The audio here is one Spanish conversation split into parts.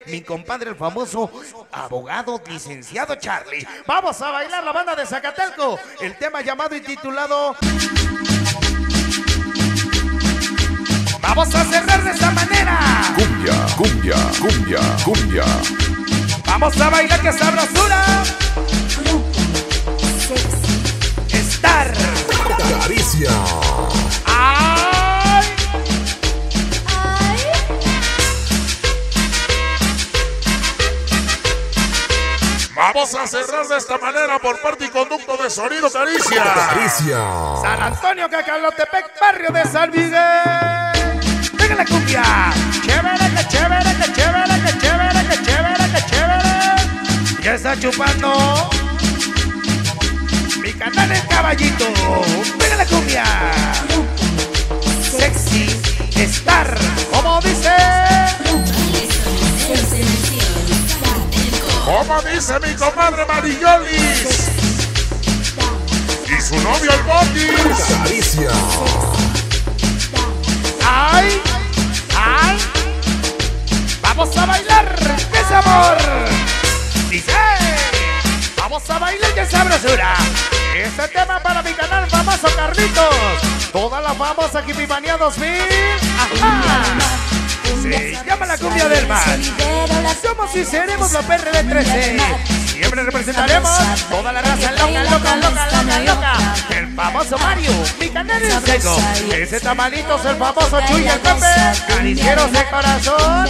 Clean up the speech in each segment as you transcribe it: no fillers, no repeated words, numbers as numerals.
mi compadre el famoso abogado licenciado Charlie. Vamos a bailar la banda de Zacatelco, el tema llamado y titulado. Vamos a cerrar de esta manera. Cumbia, cumbia, cumbia, cumbia. Vamos a bailar que sabrosura. Estar. Caricia. ¡Ay! Vamos a cerrar de esta manera por parte y conducto de Sonido Caricia. Caricia. San Antonio, Cacalotepec, barrio de San Miguel. Venga la cumbia. Chévere, que chévere, que chévere, que chévere, que chévere, que chévere. Ya está chupando mi canal El Caballito. Venga la cumbia. Sexy estar, como dice. Como dice mi comadre Marillolis y su novio el Botis. Caricia. ¡Ay! ¡Ay! ¡Vamos a bailar! ¡Qué sabor! ¡Dice! ¡Vamos a bailar! ¡Qué sabrosura! Este tema para mi canal famoso Carlitos. Toda la famosa Kipimania 2000. ¡Ajá! Se llama la cumbia del mar. Somos y seremos los PRD 13. Siempre representaremos toda la raza loca, loca, loca, loca, loca. El famoso Mario, mi canal es seco. Ese tamalito es el famoso Chuy y el Pepe. Caricieros de corazón.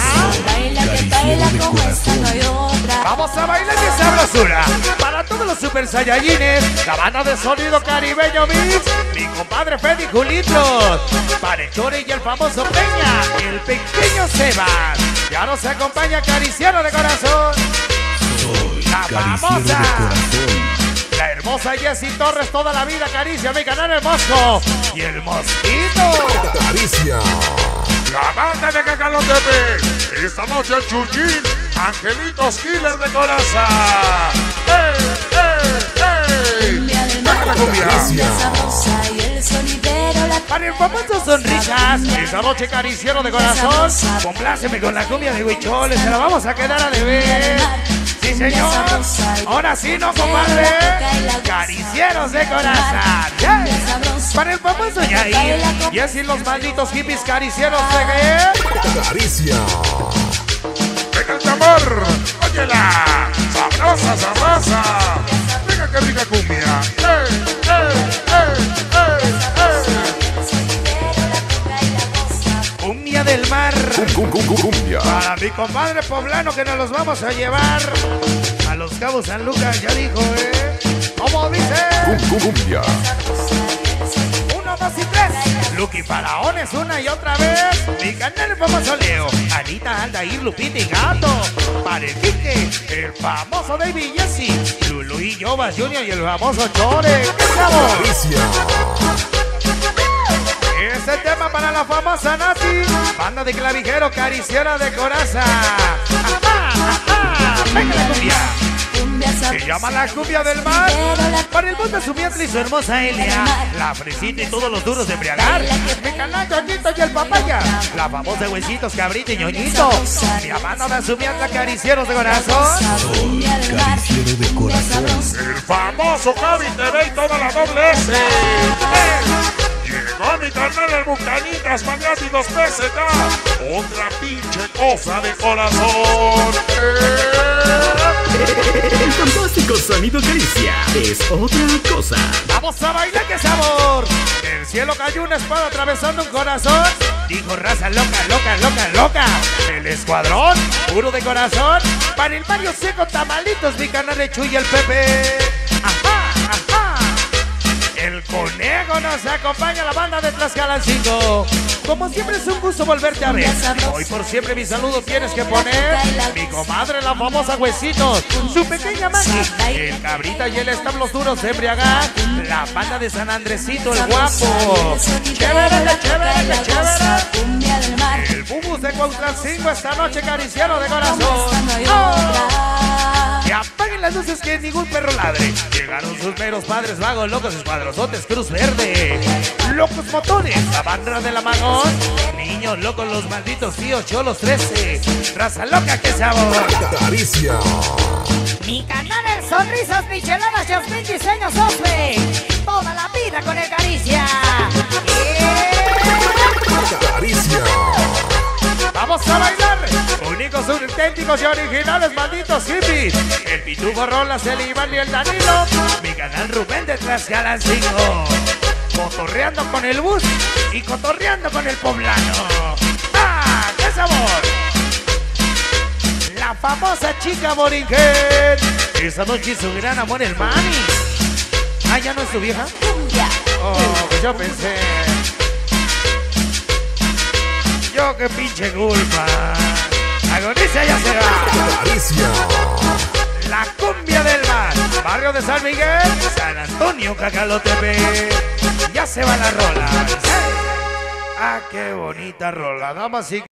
Vamos a bailar de sabrosura. Para todos los super saiyajines, la banda de Sonido Caribeño Mix, mi compadre Freddy Julitos, para el Chore y el famoso Peña, el pequeño Sebas. Ya nos acompaña Cariciero de corazón. La famosa, la hermosa Jessie Torres, toda la vida Caricia, mi canal El Mosco y el Mosquito. Caricia. La banda de Cacalotepec. Esta noche el Chuchín, Angelitos Killer de Coraza. ¡Ey, ey, ey! ¡Venga la cumbia! Para el famoso Sonrisas, esta noche Cariciero de corazón, compláceme con la cumbia de Huicholes, se la vamos a quedar a deber. Sí, señor. Ahora sí, no, compadre. Caricieros de corazón. Yeah. Para el famoso Yair, y así los malditos hippies caricieros de Caricia. ¡Venga el tambor! ¡Óyela! ¡Sabrosa, sabrosa! ¡Venga qué rica cumbia! ¡Ey, ey, ey, ey, ey! Cumbia del mar. Cumbia. Para mi compadre poblano que nos los vamos a llevar a los Cabos San Lucas, ya dijo, ¿cómo dice? Cumbia. 1, 2 y 3. Lucky Faraones una y otra vez. Mi canal el famoso Leo, Anita, Aldair, Lupita y Gato. Para el Quique, el famoso David Jesse, Lulu y Jovas Junior y el famoso Chore. ¡Qué sabor! Caricia. Este tema para la famosa Nati, banda de clavijero cariciera de coraza. ¡Ajá, ajá! ¡Venga la cumbia! Se llama la cumbia del mar. Para el mundo Sumiatli y su hermosa Elia, la fresita y todos los duros de embriagar. Mi canal Ñoñito y el papaya, la famosa Huesitos, Cabrito y Ñoñito. Mi amada de Sumiatla, caricieros de corazón. Cariciero de corazón. El famoso Javi TV y toda la doble S. Llegó mi canal el Bucanitas Magnéticos PZ. Otra pinche cosa de corazón. El fantástico Sonido Caricia es otra cosa. Vamos a bailar, qué sabor. Del cielo cayó una espada atravesando un corazón. Dijo raza loca, loca, loca, loca. El escuadrón, puro de corazón. Para el Mario Seco Tamalitos, mi canal de Chuy y el Pepe. Ajá, ajá. El conejo nos acompaña, la banda de Tlaxcalancingo. Como siempre es un gusto volverte a ver. Hoy por siempre mi saludo tienes que poner mi comadre, la famosa Huesitos, su pequeña Maggie, el Cabrita y el Establos Duros de embriagar, la banda de San Andresito, el guapo. Chévere, que chévere, que chévere. El Bubus de Cuautlancingo esta noche cariciero de corazón. ¡Oh! Que apaguen las luces, que ningún perro ladre. Llegaron sus meros padres vagos, locos escuadrosotes, Cruz Verde, Locos Motores, la banda de la Magón, niños locos, los malditos tíos cholos 13. Raza loca, qué sabor. Caricia. Mi canal es sonrisas, micheladas, Jasmine Diseños Osbe. Toda la vida con el Caricia. Caricia. Vamos a bailar, únicos, auténticos y originales, malditos hippies. El Pitufo Rolas, el Iván y el Danilo. Mi canal Rubén de Tlaxcalancingo. Cotorreando con el bus y cotorreando con el poblano. ¡Ah, qué sabor! La famosa chica Boringen. Esa noche su gran amor, el Mami. Ah, ¿ya no es su vieja? Oh, pues yo pensé. Yo qué pinche culpa. Agoniza ya será. Caricia. La cumbia del mar. Barrio de San Miguel, San Antonio, Cacalotepe. Ya se va la rola. Ah, qué bonita rola. Damas y